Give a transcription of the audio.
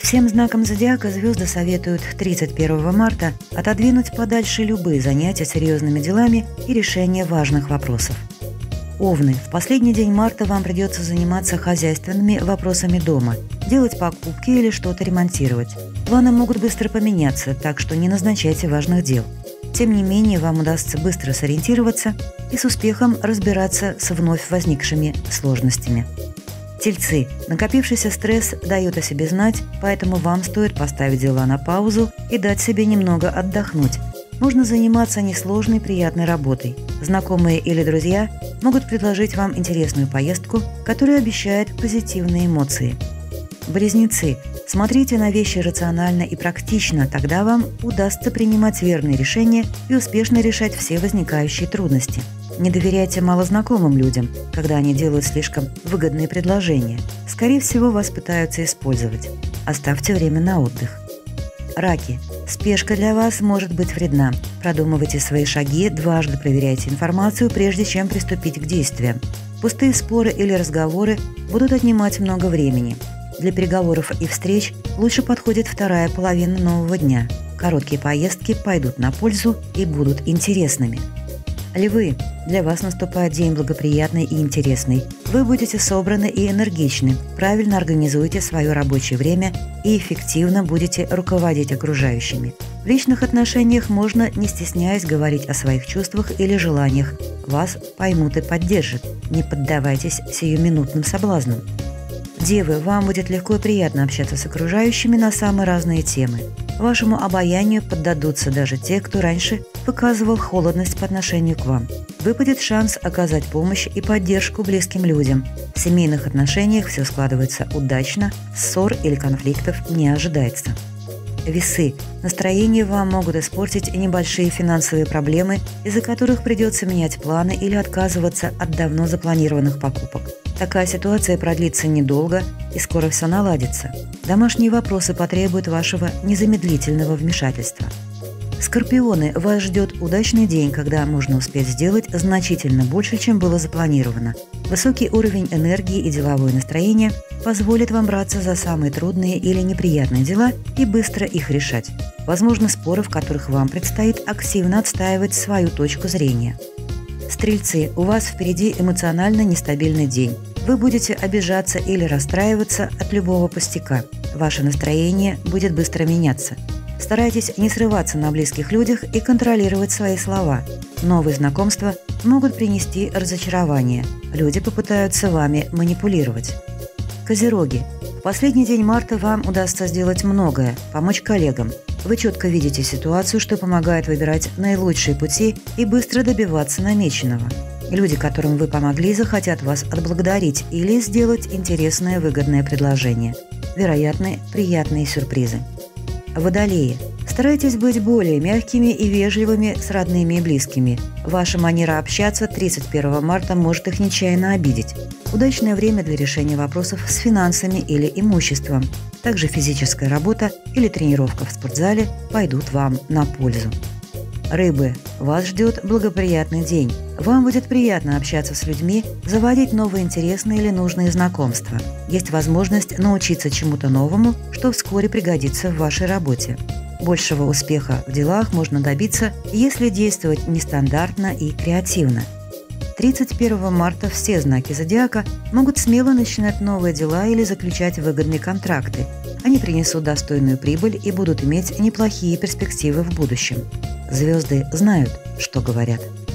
Всем знакам зодиака звезды советуют 31 марта отодвинуть подальше любые занятия серьезными делами и решение важных вопросов. Овны, в последний день марта вам придется заниматься хозяйственными вопросами дома, делать покупки или что-то ремонтировать. Планы могут быстро поменяться, так что не назначайте важных дел. Тем не менее, вам удастся быстро сориентироваться и с успехом разбираться с вновь возникшими сложностями. Тельцы. Накопившийся стресс дает о себе знать, поэтому вам стоит поставить дела на паузу и дать себе немного отдохнуть. Можно заниматься несложной, приятной работой. Знакомые или друзья могут предложить вам интересную поездку, которая обещает позитивные эмоции. Близнецы. Смотрите на вещи рационально и практично, тогда вам удастся принимать верные решения и успешно решать все возникающие трудности. Не доверяйте малознакомым людям, когда они делают слишком выгодные предложения. Скорее всего, вас пытаются использовать. Оставьте время на отдых. Раки. Спешка для вас может быть вредна. Продумывайте свои шаги, дважды проверяйте информацию, прежде чем приступить к действиям. Пустые споры или разговоры будут отнимать много времени. Для переговоров и встреч лучше подходит вторая половина нового дня. Короткие поездки пойдут на пользу и будут интересными. Львы. Для вас наступает день благоприятный и интересный. Вы будете собраны и энергичны, правильно организуете свое рабочее время и эффективно будете руководить окружающими. В личных отношениях можно, не стесняясь, говорить о своих чувствах или желаниях. Вас поймут и поддержат. Не поддавайтесь сиюминутным соблазнам. Девы, вам будет легко и приятно общаться с окружающими на самые разные темы. Вашему обаянию поддадутся даже те, кто раньше выказывал холодность по отношению к вам. Выпадет шанс оказать помощь и поддержку близким людям. В семейных отношениях все складывается удачно, ссор или конфликтов не ожидается. Весы. Настроение вам могут испортить небольшие финансовые проблемы, из-за которых придется менять планы или отказываться от давно запланированных покупок. Такая ситуация продлится недолго и скоро все наладится. Домашние вопросы потребуют вашего незамедлительного вмешательства. Скорпионы, вас ждет удачный день, когда можно успеть сделать значительно больше, чем было запланировано. Высокий уровень энергии и деловое настроение позволит вам браться за самые трудные или неприятные дела и быстро их решать. Возможно, споры, в которых вам предстоит активно отстаивать свою точку зрения. Стрельцы, у вас впереди эмоционально нестабильный день. Вы будете обижаться или расстраиваться от любого пустяка. Ваше настроение будет быстро меняться. Старайтесь не срываться на близких людях и контролировать свои слова. Новые знакомства могут принести разочарование. Люди попытаются вами манипулировать. Козероги. В последний день марта вам удастся сделать многое, помочь коллегам. Вы четко видите ситуацию, что помогает выбирать наилучшие пути и быстро добиваться намеченного. Люди, которым вы помогли, захотят вас отблагодарить или сделать интересное выгодное предложение. Вероятны приятные сюрпризы. Водолеи. Старайтесь быть более мягкими и вежливыми с родными и близкими. Ваша манера общаться 31 марта может их нечаянно обидеть. Удачное время для решения вопросов с финансами или имуществом. Также физическая работа или тренировка в спортзале пойдут вам на пользу. Рыбы, вас ждет благоприятный день. Вам будет приятно общаться с людьми, заводить новые интересные или нужные знакомства. Есть возможность научиться чему-то новому, что вскоре пригодится в вашей работе. Большего успеха в делах можно добиться, если действовать нестандартно и креативно. 31 марта все знаки зодиака могут смело начинать новые дела или заключать выгодные контракты. Они принесут достойную прибыль и будут иметь неплохие перспективы в будущем. Звезды знают, что говорят.